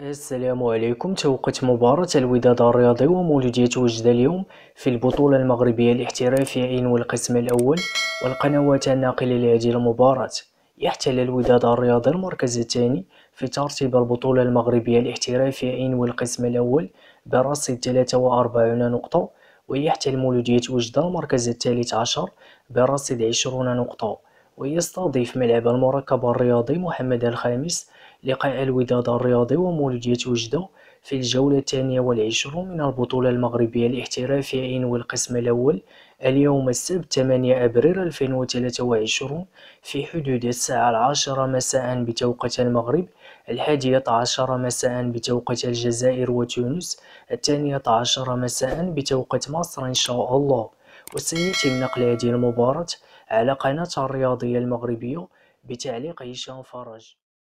السلام عليكم. توقيت مباراة الوداد الرياضي ومولودية وجدة اليوم في البطولة المغربية الاحترافية والقسم الأول، والقنوات الناقلة لهذه المباراة. يحتل الوداد الرياضي المركز الثاني في ترتيب البطولة المغربية الاحترافية والقسم الأول برصيد 43 نقطة، ويحتل مولودية وجدة المركز الثالث عشر برصيد 20 نقطة. ويستضيف ملعب المركب الرياضي محمد الخامس لقاء الوداد الرياضي ومولودية وجدة في الجولة الثانية والعشرون من البطولة المغربية الاحترافية والقسم الأول اليوم السبت 8 أبريل 2023 في حدود الساعة 10 مساء بتوقيت المغرب، 11 مساء بتوقيت الجزائر وتونس، 12 مساء بتوقيت مصر إن شاء الله. وسيتم نقل هذه المباراة على قناة الرياضية المغربية بتعليق هشام فرج.